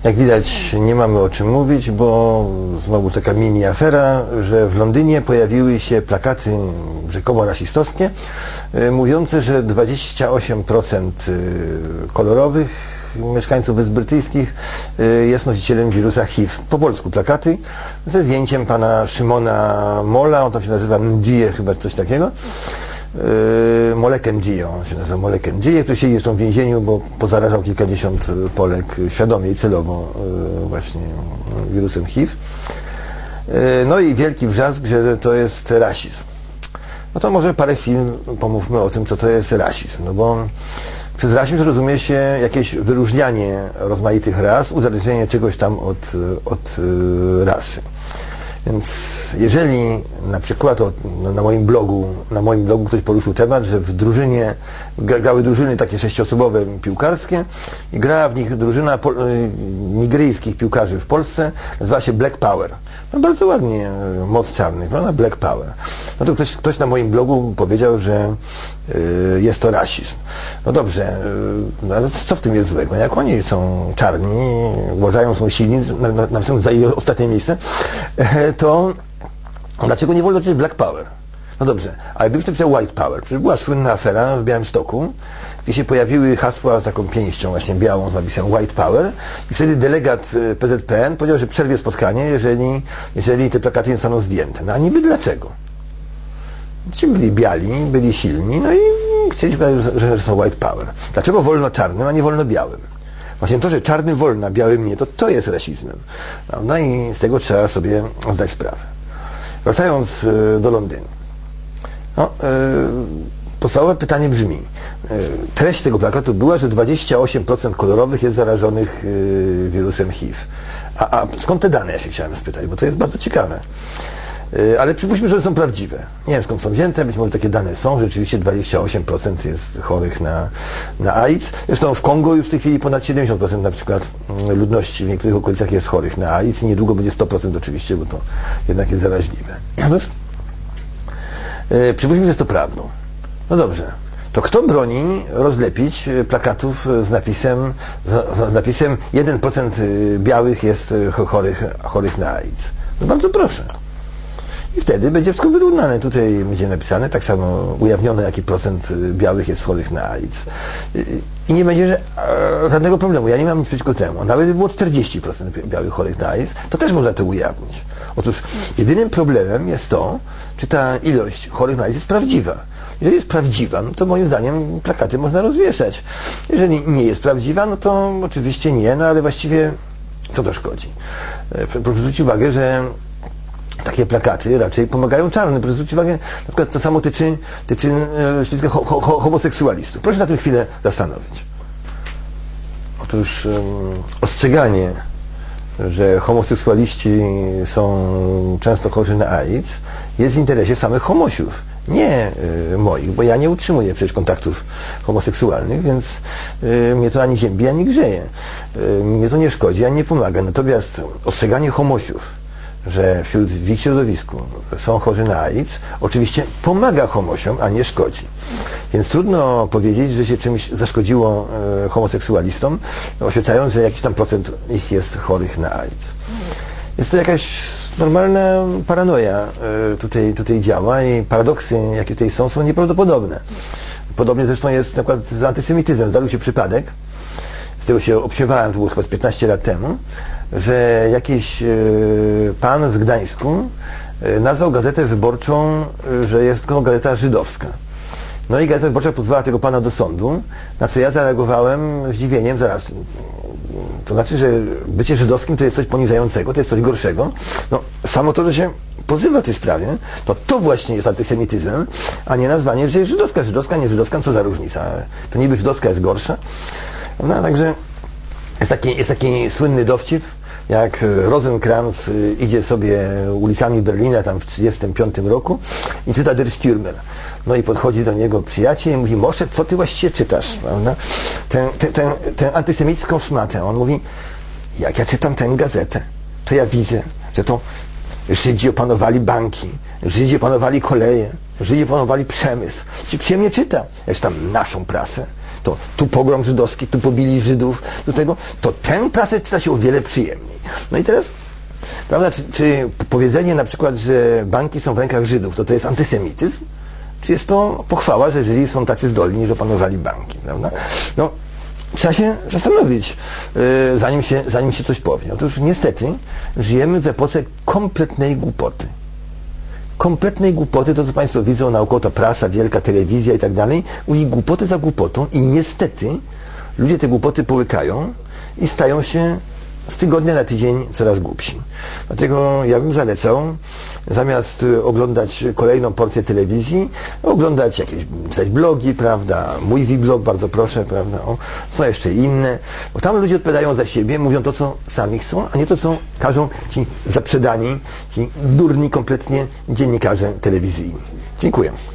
Jak widać, nie mamy o czym mówić, bo znowu taka mini afera, że w Londynie pojawiły się plakaty rzekomo rasistowskie, mówiące, że 28% kolorowych mieszkańców Wysp Brytyjskich jest nosicielem wirusa HIV. Po polsku plakaty ze zdjęciem pana Szymona Mola, on tam się nazywa Ndije, chyba coś takiego. Molek Ndije, on się nazywa Molek Ndije, który siedzi zresztą w więzieniu, bo pozarażał kilkadziesiąt Polek świadomie i celowo właśnie wirusem HIV. No i wielki wrzask, że to jest rasizm. No to może parę chwil pomówmy o tym, co to jest rasizm. No bo przez rasizm rozumie się jakieś wyróżnianie rozmaitych ras, uzależnienie czegoś tam od rasy. Więc jeżeli na przykład na moim blogu ktoś poruszył temat, że w drużynie grały drużyny takie 6-osobowe piłkarskie i grała w nich drużyna nigeryjskich piłkarzy w Polsce, nazywa się Black Power. No bardzo ładnie, moc czarnych, prawda? Black Power. No to ktoś na moim blogu powiedział, że jest to rasizm. No dobrze, no ale co w tym jest złego? Jak oni są czarni, uważają, są silni, na przykład zajęli ostatnie miejsce, to dlaczego nie wolno powiedzieć Black Power? No dobrze, ale gdybyś napisał White Power, przecież była słynna afera w Białymstoku, gdzie się pojawiły hasła z taką pięścią właśnie białą z napisem White Power i wtedy delegat PZPN powiedział, że przerwie spotkanie, jeżeli te plakaty nie zostaną zdjęte. No a niby dlaczego? Ci byli biali, byli silni, no i chcieli powiedzieć, że są White Power. Dlaczego wolno czarnym, a nie wolno białym? Właśnie to, że czarnym wolno, a białym nie, to jest rasizmem. No i z tego trzeba sobie zdać sprawę. Wracając do Londynu. No, podstawowe pytanie brzmi. Treść tego plakatu była, że 28% kolorowych jest zarażonych wirusem HIV. A skąd te dane, ja się chciałem spytać, bo to jest bardzo ciekawe. Ale przypuśćmy, że są prawdziwe. Nie wiem, skąd są wzięte, być może takie dane są. Rzeczywiście 28% jest chorych na AIDS. Zresztą w Kongo już w tej chwili ponad 70% na przykład ludności w niektórych okolicach jest chorych na AIDS i niedługo będzie 100% oczywiście, bo to jednak jest zaraźliwe. Otóż przypuśćmy, że jest to prawdą. No dobrze. To kto broni rozlepić plakatów z napisem 1% białych jest chorych na AIDS? No bardzo proszę. I wtedy będzie wszystko wyrównane. Tutaj będzie napisane, tak samo ujawnione, jaki procent białych jest chorych na AIDS. I nie będzie żadnego problemu. Ja nie mam nic przeciwko temu. Nawet gdyby było 40% białych chorych na AIDS, to też można to ujawnić. Otóż jedynym problemem jest to, czy ta ilość chorych na AIDS jest prawdziwa. Jeżeli jest prawdziwa, no to moim zdaniem plakaty można rozwieszać. Jeżeli nie jest prawdziwa, no to oczywiście nie, no ale właściwie co to szkodzi? Proszę zwrócić uwagę, że takie plakaty raczej pomagają czarnym. Proszę zwrócić uwagę, na przykład to samo tyczy środowiska homoseksualistów. Proszę na tę chwilę zastanowić. Otóż ostrzeganie, że homoseksualiści są często chorzy na AIDS, jest w interesie samych homosiów, nie moich, bo ja nie utrzymuję przecież kontaktów homoseksualnych, więc mnie to ani ziębi, ani grzeje. Mnie to nie szkodzi, ani nie pomaga. Natomiast ostrzeganie homosiów, że w ich środowisku są chorzy na AIDS, oczywiście pomaga homosiom, a nie szkodzi. Więc trudno powiedzieć, że się czymś zaszkodziło homoseksualistom, oświadczając, że jakiś tam procent ich jest chorych na AIDS. Jest to jakaś normalna paranoja tutaj działa i paradoksy, jakie tutaj są nieprawdopodobne. Podobnie zresztą jest na przykład z antysemityzmem. Zdarzył się przypadek, z tego się obśmiewałem, to było chyba z 15 lat temu, że jakiś pan w Gdańsku nazwał gazetę wyborczą, że jest to gazeta żydowska. No i gazeta wyborcza pozwała tego pana do sądu, na co ja zareagowałem zdziwieniem, zaraz. To znaczy, że bycie żydowskim to jest coś poniżającego, to jest coś gorszego. No, samo to, że się pozywa w tej sprawie, to właśnie jest antysemityzmem, a nie nazwanie, że jest żydowska. Żydowska, nie żydowska, co za różnica. To niby żydowska jest gorsza. No, także jest taki słynny dowcip, jak Rosenkrantz idzie sobie ulicami Berlina tam w 1935 roku i czyta Der Stürmer. No i podchodzi do niego przyjaciel i mówi: Mosze, co ty właściwie czytasz? Prawda? Tę antysemicką szmatę. On mówi: jak ja czytam tę gazetę, to ja widzę, że to Żydzi opanowali banki, Żydzi opanowali koleje, Żydzi opanowali przemysł. Ci przyjemnie czyta. Ja czytam naszą prasę, to tu pogrom żydowski, tu pobili Żydów, do tego, to tę prasę czyta się o wiele przyjemniej. No i teraz, prawda, czy powiedzenie na przykład, że banki są w rękach Żydów, to jest antysemityzm? Czy jest to pochwała, że Żydzi są tacy zdolni, że opanowali banki, prawda? No, trzeba się zastanowić, zanim się coś powie. Otóż niestety żyjemy w epoce kompletnej głupoty. Kompletnej głupoty, to co Państwo widzą naokoło, to prasa, wielka telewizja i tak dalej, mówi głupoty za głupotą i niestety ludzie te głupoty połykają i stają się z tygodnia na tydzień coraz głupsi. Dlatego ja bym zalecał, zamiast oglądać kolejną porcję telewizji, oglądać jakieś, pisać blogi, prawda, mój vblog, bardzo proszę, prawda, są jeszcze inne, bo tam ludzie odpowiadają za siebie, mówią to, co sami chcą, a nie to, co każą ci zaprzedani, ci durni kompletnie dziennikarze telewizyjni. Dziękuję.